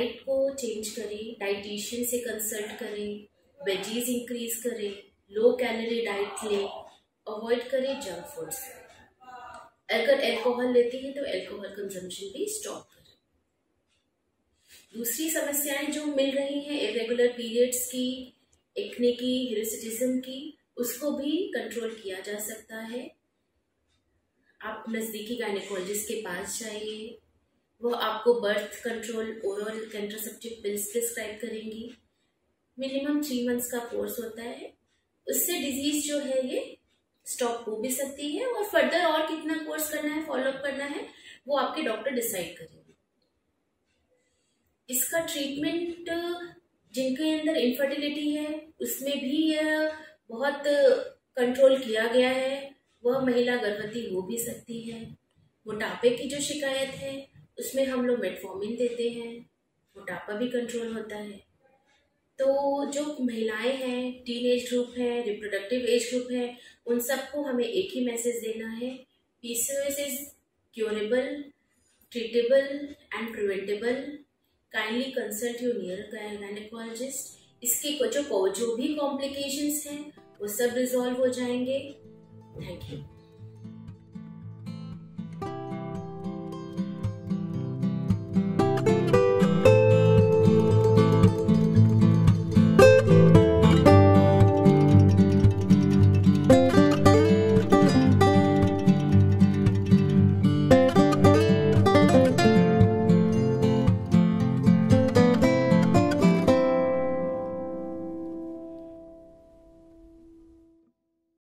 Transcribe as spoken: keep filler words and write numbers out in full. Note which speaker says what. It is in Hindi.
Speaker 1: डाइट को चेंज करें, डाइटिशियन से कंसल्ट करें, वेजीज इंक्रीज करें, लो कैलोरी डाइट लें, अवॉइड करें जंक फूड्स। अगर अल्कोहल लेती हैं तो अल्कोहल कंजम्पशन भी स्टॉप करें। दूसरी समस्याएं जो मिल रही हैं इरेगुलर पीरियड्स की, एक्ने की, हिर्सुटिज्म की, उसको भी कंट्रोल किया जा सकता है। आप नजदीकी गायनेकोलॉजिस्ट के पास जाइए, वो आपको birth control oral contraceptive pills prescribe करेंगी। मिनिमम थ्री मंथ्स का कोर्स होता है, उससे डिजीज जो है ये स्टॉप हो भी सकती है, और फर्दर और कितना कोर्स करना है, फॉलोअप करना है, वो आपके डॉक्टर डिसाइड करेंगे। इसका ट्रीटमेंट जिनके अंदर इनफर्टिलिटी है उसमें भी यह बहुत कंट्रोल किया गया है, वह महिला गर्भवती हो भी सकती है। मोटापे की जो शिकायत है उसमें हम लोग मेटफॉर्मिन देते हैं, मोटापा भी कंट्रोल होता है। तो जो महिलाएं हैं, टीन एज ग्रुप है, रिप्रोडक्टिव एज ग्रुप है, उन सबको हमें एक ही मैसेज देना है, PCOS is curable, treatable and preventable. Kindly consult your near gynaecologist. इसके जो जो भी कॉम्प्लिकेशंस हैं वो सब रिजॉल्व हो जाएंगे। Thank you.